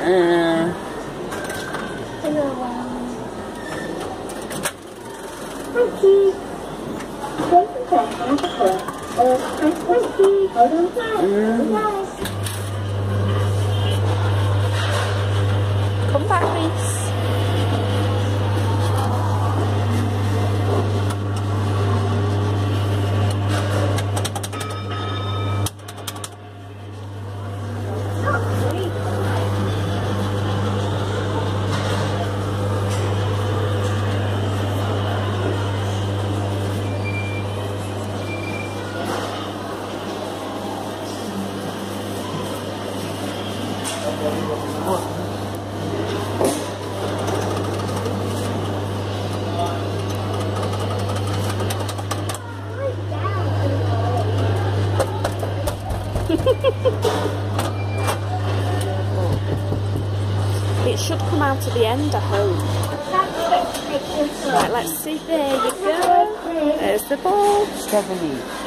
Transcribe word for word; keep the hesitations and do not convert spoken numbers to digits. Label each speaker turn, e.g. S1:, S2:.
S1: Uh.
S2: Thank you. Take the press on the foot. Or press twenty. Hold on tight. Mm.
S3: Come back, Reese. It should come out at the end, I hope. Right, let's see. There you go. There's the ball.
S1: Stephanie.